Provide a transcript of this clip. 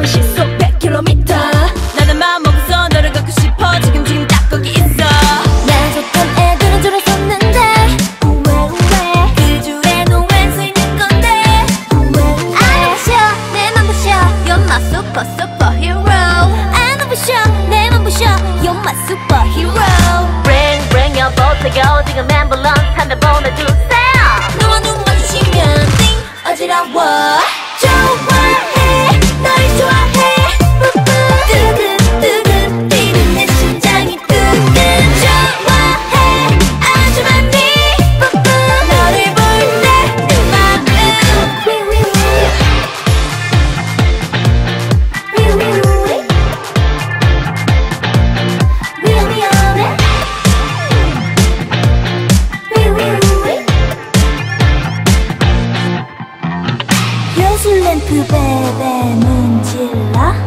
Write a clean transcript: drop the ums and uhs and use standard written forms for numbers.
너의 시속 100km. 나는 마음 먹어서 너를 갖고 싶어. 지금 딱 거기 있어. 나 좋던 애들은 줄었었는데 우왜 그 줄에는 왜 서 있는 건데 I don't show 내맘 부셔 You're my superhero I don't show 내맘 부셔 You're my superhero Bring 여보세요 지금 앰뷸런스 한 대 보내주세요. 너와 눈 마주치면 띵 어지러워. 좋아해 널 좋아해 뜨든 뛰는 내 심장이 뜨든 좋아해 아주 많이 너를 볼 때 내 마음 요술 램프 베베 문질러